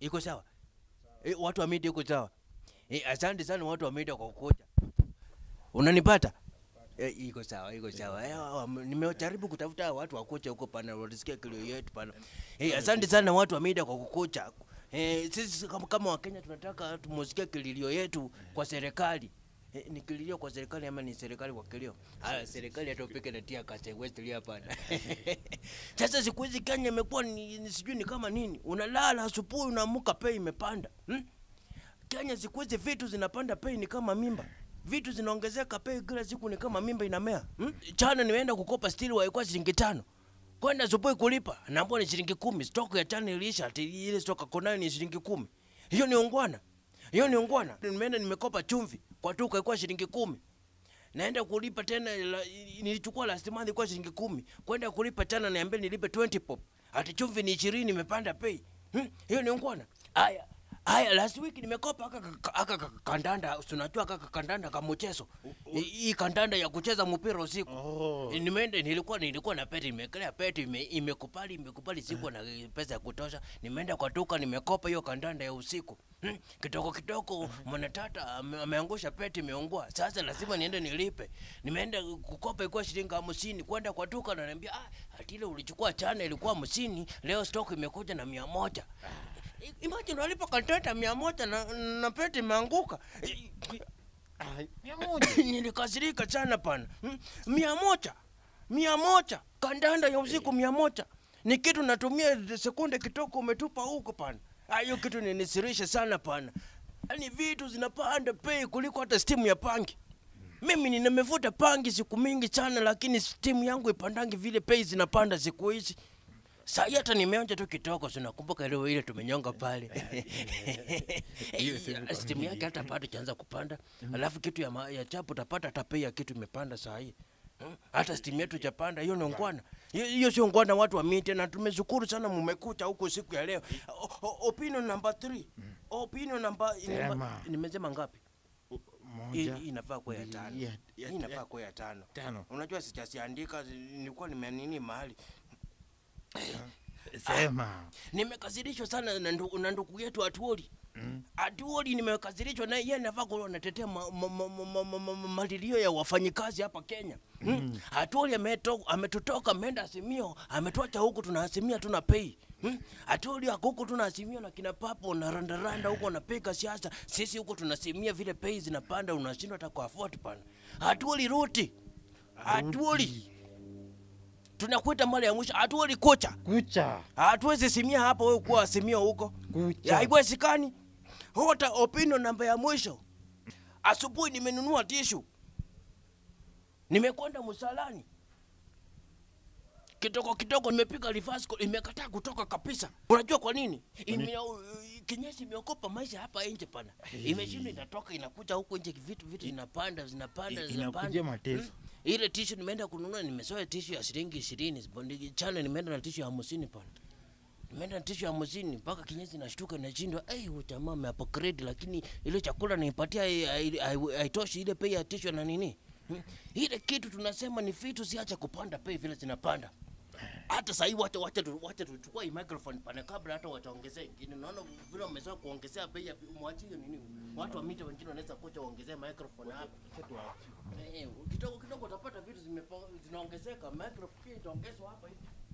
Iko sawa? Watu wa media iko sawa? Asante sana watu wa media kwa kukuja. Unanipata? Iko sawa, iko sawa. Nimejaribu kutafuta watu wa kocha huko pana, walisikia kilio yetu pana. Asante sana watu wa media kwa kukuja. Sisi kama Wakenya tunataka tumusikie kilio yetu kwa serikali. Ni kilio kwa serikali ama ni serikali kwa kilio? Serikali atopeke na tia kase West hapa. Sasa siku hizi Kenya imekuwa ni sijui ni kama nini. Unalala asubuhi unaamka pei imepanda. Kenya siku hizi vitu zinapanda pei ni kama mimba. Vitu zinaongezeka pei kila siku ni kama mimba inamea. Chana nimeenda kukopa stili ilikuwa shilingi 5. Kwenda asubuhi kulipa naambiwa ni shilingi 10. Stock ya chana ilisha, ile stock konayo ni shilingi 10. Hiyo ni ungwana. Hiyo ni ungwana. Nimeenda nimekopa chumvi kwa duka ilikuwa shilingi 10. Naenda kulipa tena nilichukua last month ilikuwa shilingi 10. Kwenda kulipa tena niambia nilipe 20 pop. Ati chumvi ni 20 imepanda pei. Hiyo ni ungwana. Aya, last week nimekopa aka kandanda, unajua aka kandanda kama mchezo. Hii kandanda ya kucheza mpira usiku. Nimeenda nilikuwa na pete, nimekelea pete imekupali siku na pesa ya kutosha. Nimeenda kwa duka nimekopa hiyo kandanda ya usiku. Kitoko mwanatata ameangusha pete imeungua. Sasa lazima niende nilipe. Nimeenda kukopa ilikuwa shilingi 50, kwenda kwa duka na ananiambia ati ile ulichukua chana ilikuwa 50, leo stock imekuja na 100. Imagine walipa kandanda 100 na pete imeanguka. 100. Nilikasirika sana pana. 100 kandanda ya usiku 100. Ni kitu natumia sekunde kitoko umetupa huko pana. Hiyo kitu ninisirisha sana pana. Yaani vitu zinapanda bei kuliko hata stimu ya bangi. Mimi nimevuta bangi siku mingi sana lakini stimu yangu ipandangi vile bei zinapanda siku hizi. Sasa hata nimeonja tu kitoko tunakumbuka ile tumenyonga pale. Stimu yake hata bado chaanza kupanda. Alafu kitu ya chapo utapata hata bei ya kitu imepanda saa hii. Hata stimu yetu chapanda, hiyo ni ungwana. Hiyo sio ungwana watu wa miti, na tumeshukuru sana mmekuja huko siku ya leo. Opinion number 3. Opinion number nimesema ngapi? Moja. Inafaa kwa ya 5. Inafaa kwa ya 5. Unajua sijasiandika, nilikuwa nimenini mahali. Sema. Nimekasirishwa sana na ndugu yetu Atuoli. Atuoli nimekasirishwa na yeye anafaa kunatetea malilio ya wafanyikazi hapa Kenya. Atuoli ametutoka ameenda Azimio, ametuacha huku tunaazimia tuna pay. Atuoli huku tunaazimia na kina papo na randaranda huko na peka siasa. Sisi huko tunasimia vile pay zinapanda unashindwa hata kwa afford pana. Atuoli ruti. Atuoli tunakuita mara ya mwisho. Atuoli kocha. Kucha. Hatuwezi simia hapa wewe kwa Azimio huko. Kucha. Haiwezekani. Hota opinion namba ya mwisho. Asubuhi nimenunua tishu. Nimekwenda msalani. Kitoko nimepiga reverse call, imekataa kutoka kabisa. Unajua kwa nini? Kinyesi imeokopa maisha hapa nje pana. Imeshinda inatoka inakuja huko nje vitu zinapanda. Inakuja mateso. Ile tishu nimeenda kununua nimesoa tishu ya shilingi 20. Chana nimeenda na tishu ya 50 pana. Nimeenda na tishu ya 50 mpaka kinyesi nashtuka nashindwa. Huyu jamaa ameupgrade lakini ile chakula nipatia haitoshi ile pay ya tishu na nini. Ile kitu tunasema ni vitu siacha kupanda pay vile zinapanda. Hata sasa hivi wacha tuchukue hii microphone pana kabla hata wataongezea ingine. Naona vile wamezoea kuongezea bei ya mwachie nini. Watu wa mita wengine wanaweza kuja waongezea microphone hapo. Kidogo utapata vitu zinaongezeka, microphone itaongezwa hapa hivi.